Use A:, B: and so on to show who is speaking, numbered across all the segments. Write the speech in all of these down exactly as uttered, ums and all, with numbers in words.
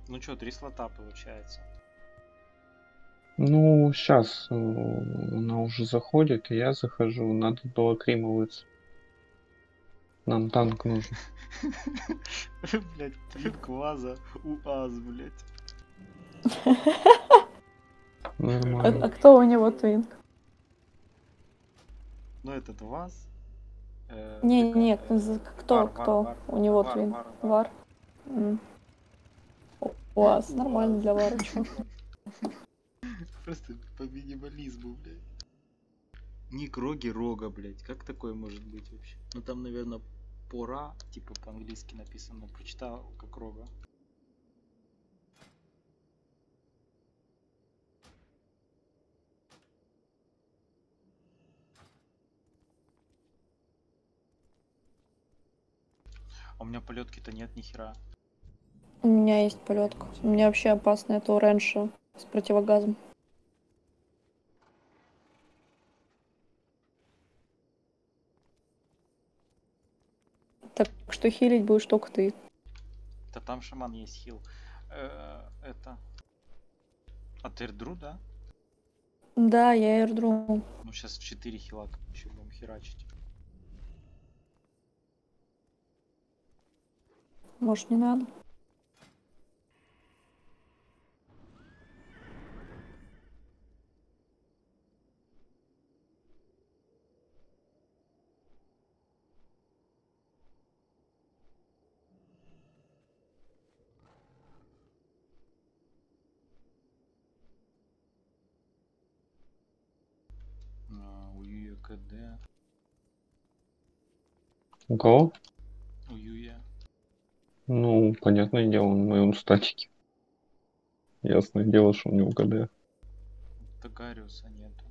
A: Ну что, три слота получается.
B: Ну, сейчас она уже заходит, и я захожу. Надо было кремоваться. Нам танк нужен.
A: Блять, твинк ваза, УАЗ, блять.
C: А,
B: Нормально.
C: а кто у него твинк?
A: Ну этот ВАЗ. э,
C: Не,
A: ДК,
C: нет,
A: э,
C: з- кто,
A: Вар, Вар,
C: кто
A: Вар,
C: у него
A: Вар,
C: твинк?
A: Вар, Вар.
C: Вар. М. УАЗ, нормально
A: УАЗ.
C: для Вара, чё?
A: Просто по минимализму, блядь. Ник Роги Рога, блядь. Как такое может быть вообще? Ну там, наверное, пора, типа по-английски написано. Прочитал как Рога. А у меня полетки-то нет ни хера.
C: У меня есть полетка. У меня вообще опасно, это оранж с противогазом. Так что хилить будешь только ты.
A: Да там шаман есть хил. Э, это. От Эрдру, да?
C: Да, я эрдру.
A: Ну сейчас четыре хила еще будем херачить.
C: Может, не надо?
A: А, у Юя КД.
B: У кого?
A: У Юя.
B: Ну, понятное дело, он в моем статике. Ясное дело, что у него КД.
A: Тагариуса нету.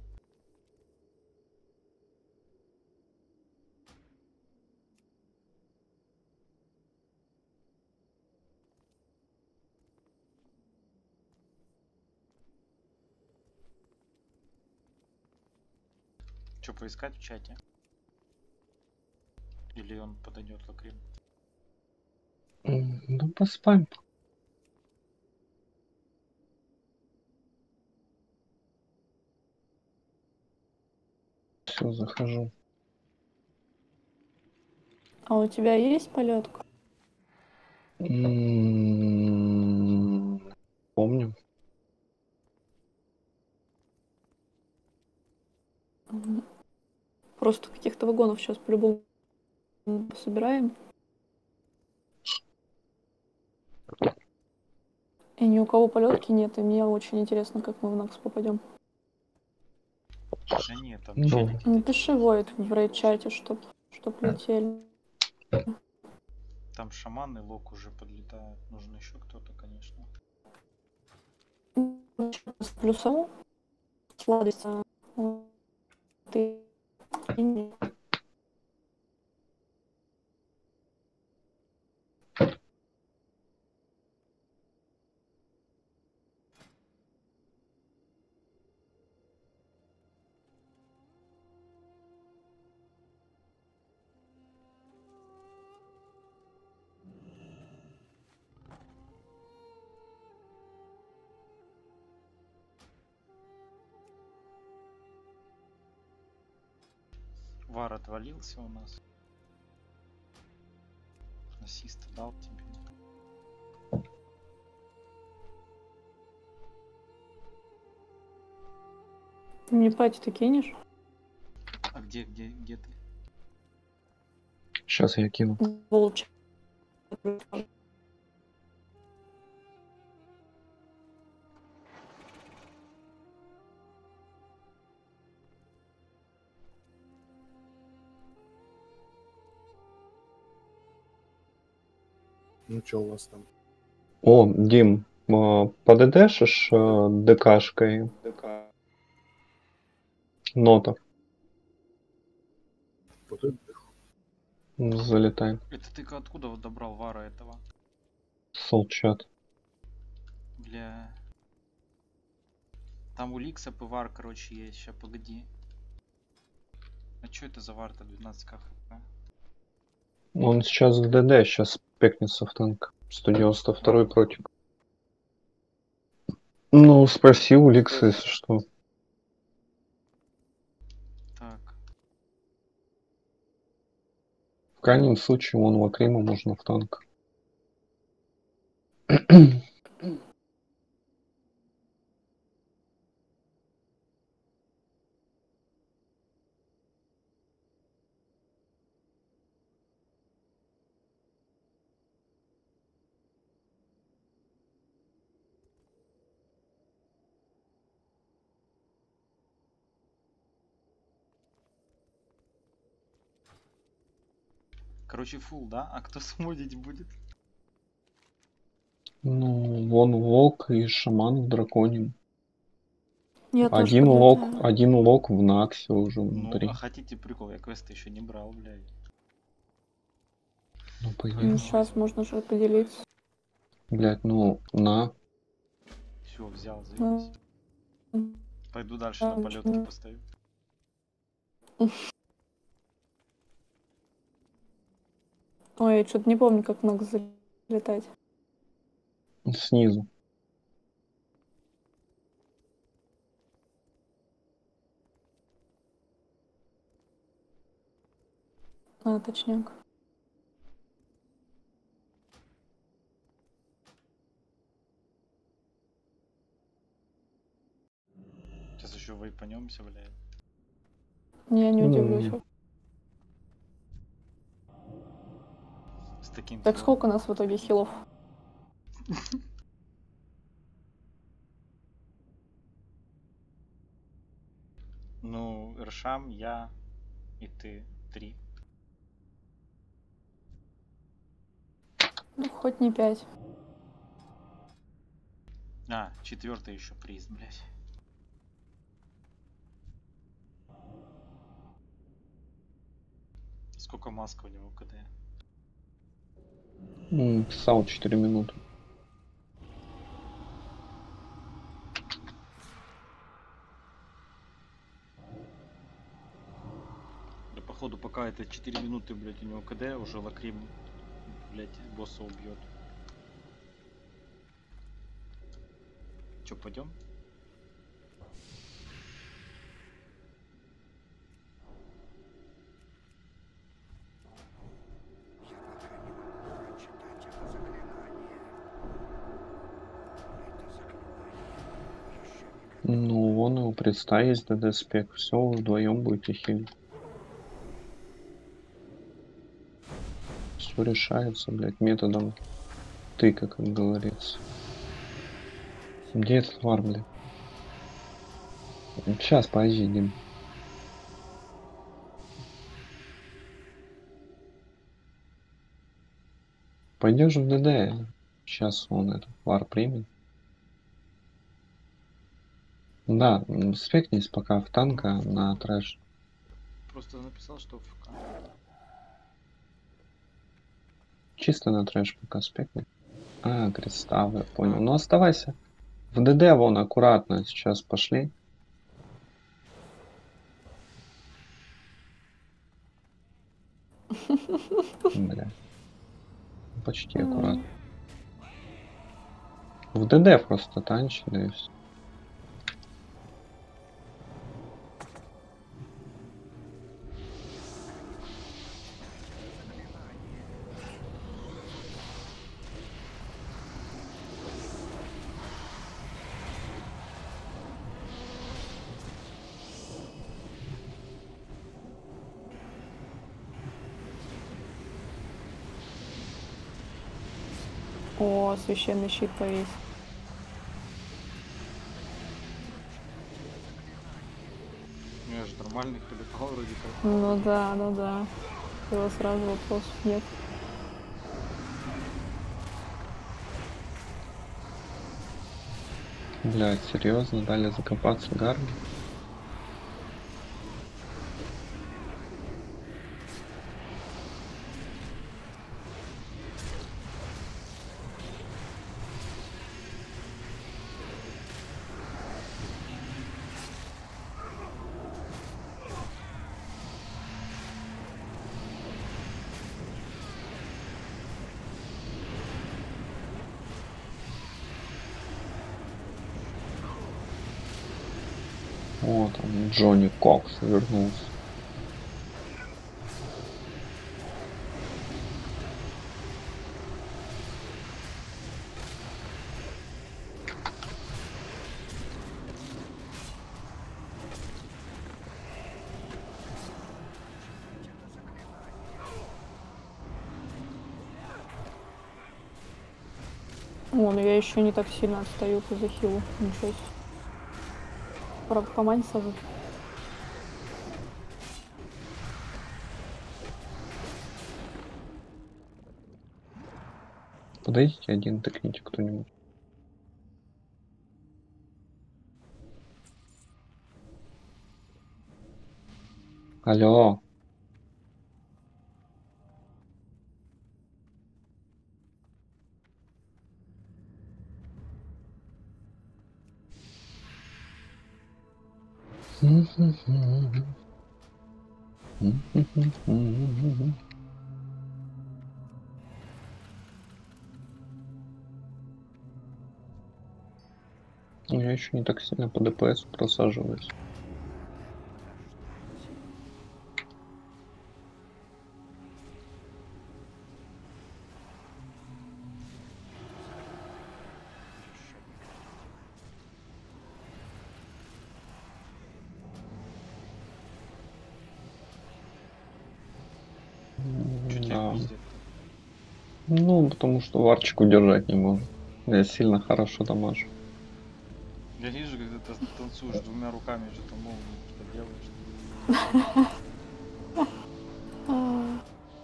A: Что поискать в чате? Или он подойдет лакрим?
B: М, Да поспам. Все, захожу.
C: А у тебя есть полетка?
B: М, Помню.
C: Мгм. Просто каких-то вагонов сейчас по-любому собираем. И ни у кого полетки нет, и мне очень интересно, как мы в Накс попадем.
A: Да нет, там
B: Ну,
A: челики
C: Напиши Войд в рейд-чате, чтоб, чтоб летели.
A: Там шаман и лок уже подлетают. Нужен еще кто-то, конечно.
C: С плюсом сладость. а, Ты
A: Вар отвалился у нас. Ассист дал тебе.
C: мне пати-то кинешь?
A: А где, где, где ты?
B: сейчас я кину.
C: Волч.
D: Ну что у вас там?
B: О, Дим, а, поддшишь а, ДКшкой нотов?
D: Вот это
B: Залетай.
A: Это ты откуда вот добрал Вара этого?
B: Солчат.
A: Бля. Там у Ликса Вар, короче, есть. Сейчас, погоди. А что это за Вар-то двенадцать ка хп?
B: Он сейчас в ДД, сейчас пекнется в танк. сто девяносто второй против. Ну, спроси у Лекса, если что.
A: Так.
B: В крайнем случае, вон Лакрима можно в танк.
A: Короче, фул, да? А кто смодить будет?
B: Ну, вон Лок и Шаман в Драконе.
C: Я тоже
B: Один лок,
C: подлетаю.
B: один лок в Наксе уже
A: Ну,
B: внутри.
A: а хотите прикол? Я квесты еще не брал, блядь.
B: Ну, по
C: Ну,
B: идее.
C: сейчас можно же поделиться.
B: Блять, ну, на.
A: Все, взял, заебись.
C: Ну,
A: Пойду дальше на
C: да,
A: полетки
C: ну.
A: поставлю.
C: Ой, я что-то не помню, как много залетать.
B: Снизу.
C: А, точняк.
A: Сейчас еще вейпанемся, блядь.
C: Я не удивлюсь.
B: М,
A: С таким
C: Так
A: флёром.
C: сколько у нас в итоге хилов?
A: Ну, Эршам, я и ты. Три.
C: Ну, хоть не пять.
A: А, четвертый еще приз, блядь. Сколько маска у него КД?
B: м, Писал четыре минуты.
A: Да походу пока это четыре минуты, блядь, у него КД, уже Лакрим, блядь, босса убьет. Че, пойдем?
B: Ну, вон его предста есть ДД спек. Все, вы вдвоем будете хилить. Все решается, блядь, методом тыка, как говорится. Где этот вар, блядь? Сейчас, подожди, Дим. Пойдешь в ДД. Сейчас он этот вар примет. Да, м, спекнись пока в танка на трэш.
A: Просто написал, что в ФК.
B: Чисто на трэш пока спекни. А, кристаллы, я понял.
A: А.
B: Ну оставайся. В ДД вон аккуратно сейчас пошли. Бля. Почти аккуратно. В ДД просто танчи, да и все.
C: О, священный щит повесь.
A: Ну я же нормальный полетал вроде как.
C: Ну да, ну да. Его сразу вопросов нет.
B: Блять, серьезно, дали закопаться Гарги? Вот он, Джонни Кокс вернулся.
C: О, ну я еще не так сильно отстаю по захилу. Ничего себе. Пора по команде сажать.
B: Подойдите один, тыкните кто-нибудь. Алло. Я еще не так сильно по ДПС просаживаюсь.
A: Чё тебя
B: Да.
A: пиздят?
B: Ну, потому что варчик удержать не может. Я сильно хорошо дамажу.
A: Я вижу, как ты тан- танцуешь двумя руками, что-то молнию, что делаешь.
C: А,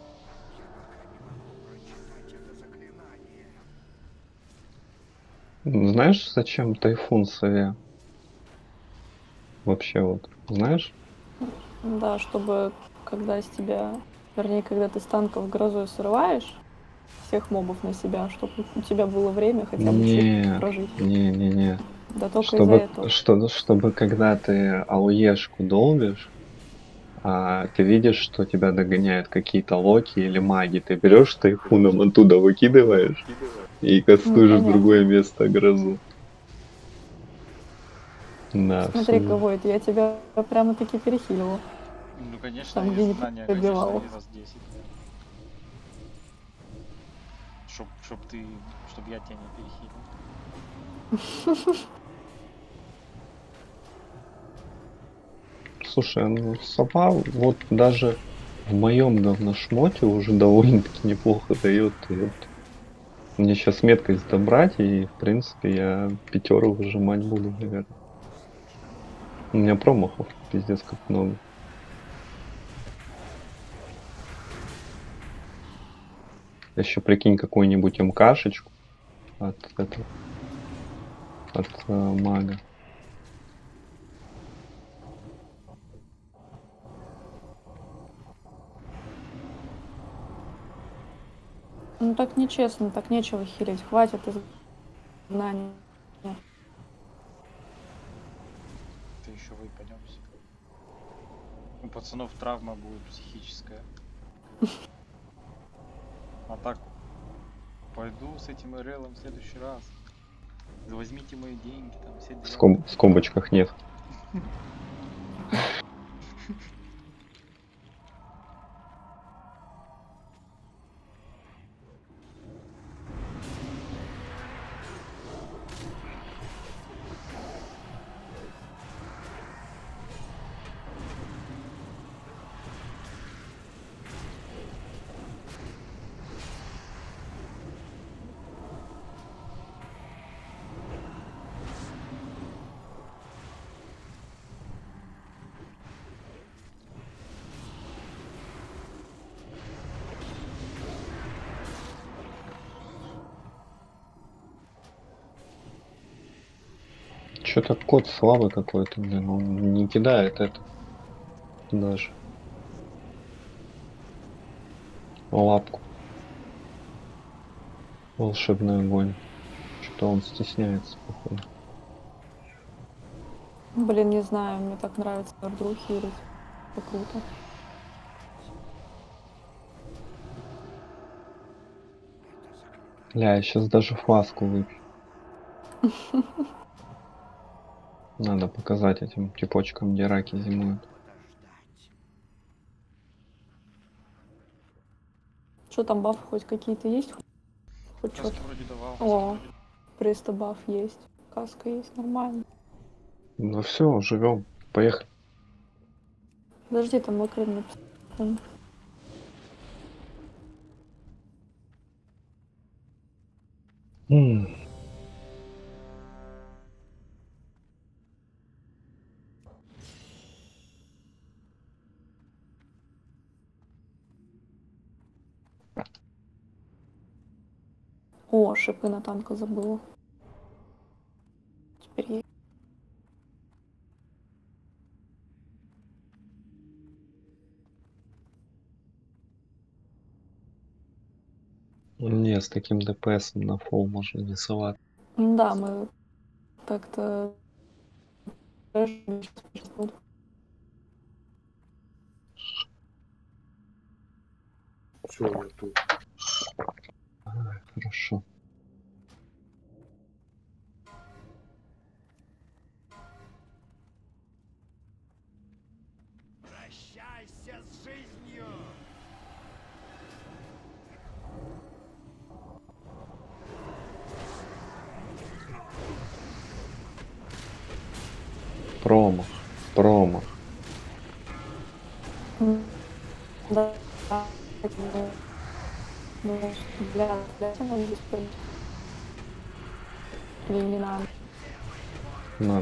B: Знаешь, зачем тайфун сове? Вообще вот, знаешь?
C: Да, чтобы когда с тебя, вернее, когда ты с танков грозой срываешь всех мобов на себя, чтобы у тебя было время хотя бы чуть
B: Нет,
C: прожить.
B: не, не, не.
C: Да только из-за
B: Чтобы,
C: этого.
B: что, чтобы когда ты ауешку долбишь, а ты видишь, что тебя догоняют какие-то локи или маги, ты берешь тайфуном оттуда выкидываешь и
C: Ну,
B: кастуешь в
C: понятно.
B: другое место грозу. Да,
C: Смотри,
B: все.
C: кого это, я тебя прямо-таки перехиливала.
A: Ну, конечно,
C: Там, где
A: есть
C: не
A: знания,
C: пробивала.
A: конечно, и раз десять. Да. Чтоб, чтоб ты, чтоб я тебя не перехилил.
B: Слушай, ну сова вот даже в моем говношмоте уже довольно-таки неплохо дает. И вот мне сейчас меткость добрать, и в принципе я пятеру выжимать буду, наверное. У меня промахов пиздец как много. Еще прикинь какую-нибудь МКшечку от этого, от э, мага.
C: Ну так нечестно, так нечего хилить. Хватит изгнания.
A: Ты еще выпадемся. У пацанов травма будет психическая. А так, пойду с этим РЛом в следующий раз. Возьмите мои деньги, там все
B: В,
A: дела.
B: скоб- в скобочках нет. Что-то код слабый какой-то, блин, он не кидает это даже. Лапку. Волшебный огонь. Что он стесняется, походу.
C: Блин, не знаю, мне так нравится ордру хилить. Это круто.
B: Бля, я сейчас даже фласку выпью. Надо показать этим типочкам, где раки зимуют.
C: Что там, бафы хоть какие-то есть? Хоть
A: Каски
C: что-то.
A: вроде давал.
C: О, престо баф есть. Каска есть, нормально.
B: Ну все, живем. Поехали.
C: Подожди, там мокрый написано.
B: М.
C: О, шипы на танка забыла. Теперь есть.
B: Не, с таким ДПСом на фол можно не соваться.
C: Да, мы так-то...
D: Все, я тут.
B: Ай, хорошо.
E: Прощайся с жизнью!
B: Промах. Промах.
C: М, Да. Ну, бля, бля, надо здесь пойти. Или не надо.
B: Надо.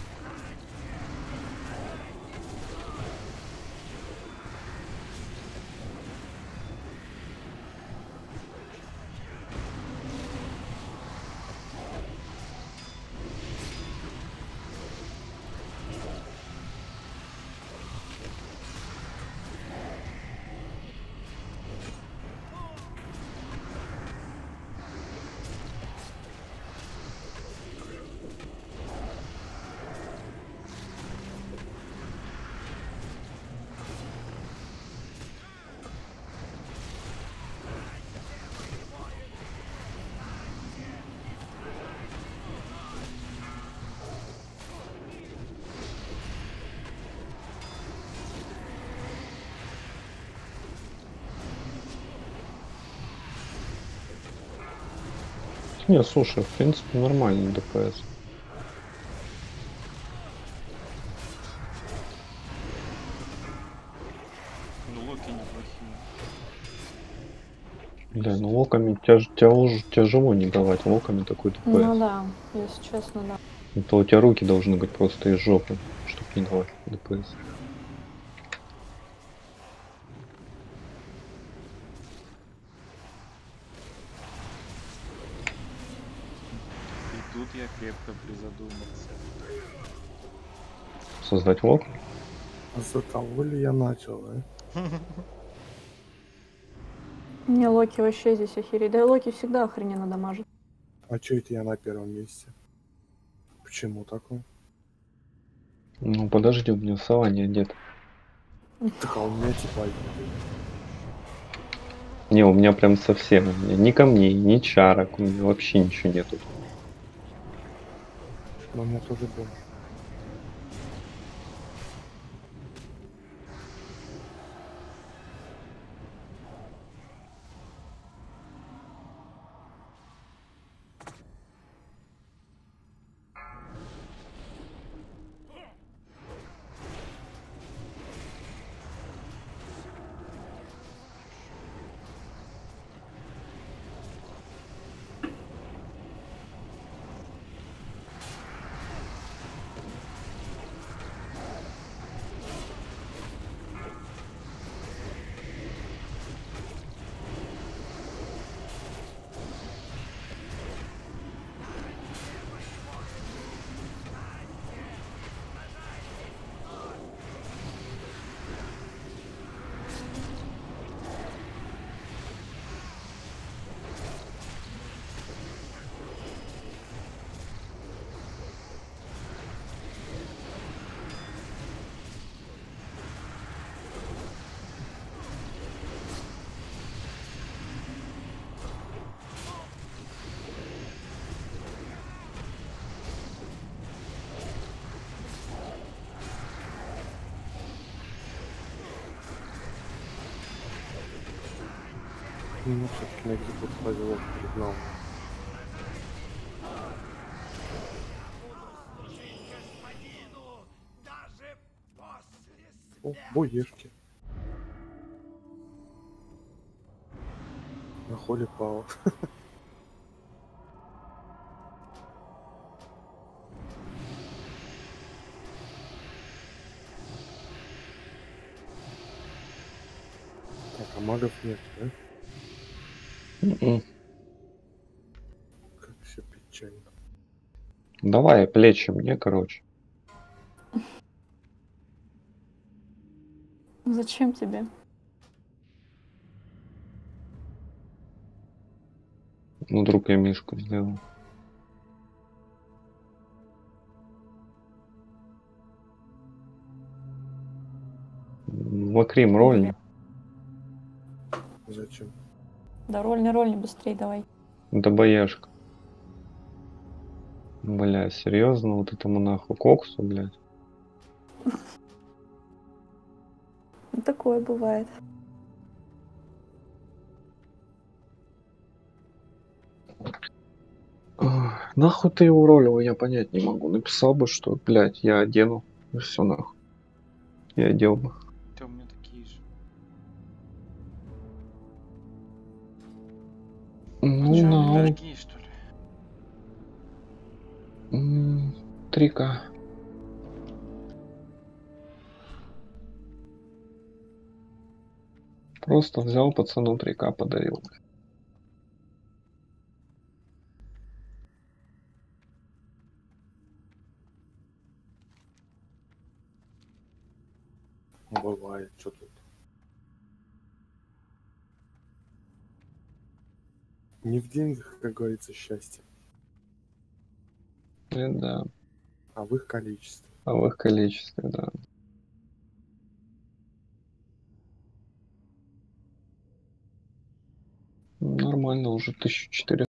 B: Не, слушай, в принципе, нормальный ДПС.
A: Ну, локи неплохие.
B: Бля, ну локами тяж, тяж, тяжело не давать локами такой ДПС.
C: Ну да, если честно, да.
B: Это у тебя руки должны быть просто из жопы, чтобы не давать ДПС.
A: И тут я крепко призадумался.
B: Создать лок?
D: А за того ли я начал, а?
C: Не, Локи вообще здесь охереть. Да, Локи всегда охрененно дамажит.
D: А чё это я на первом месте? Почему такое?
B: Ну подожди, у меня сова не одета.
D: Так а у меня типа...
B: Не, у меня прям совсем. У меня ни камней, ни чарок, у меня вообще ничего нету.
D: Но у меня тоже было. Ну, все-таки на экзекут повезло перегнал.
E: Буду служить господину даже после
D: О,
E: смерти.
D: боешки. На холе пал. Так, а магов нет, да?
B: М-м.
D: Как все печально.
B: Давай плечи мне, короче.
C: Зачем тебе?
B: Ну, вдруг я мишку сделал. Макрим роль.
D: Зачем?
C: Да роль не роль, не быстрей давай.
B: Да бояшка. Бля, серьезно, вот этому нахуй коксу, блядь.
C: Ну, такое бывает.
B: Ах, нахуй ты его ролил, я понять не могу. Написал бы, что, блядь, я одену. И все нахуй. Я одел бы.
A: Да у меня такие же.
B: Ну,
A: Че,
B: на
A: они дорогие, что ли?
B: м, три ка. Просто взял пацану три ка подарил.
D: Бывает, что тут. Не в деньгах, как говорится, счастье,
B: Э, да.
D: а в их количестве.
B: А в их количестве, да. Нормально, уже тысяча четыреста.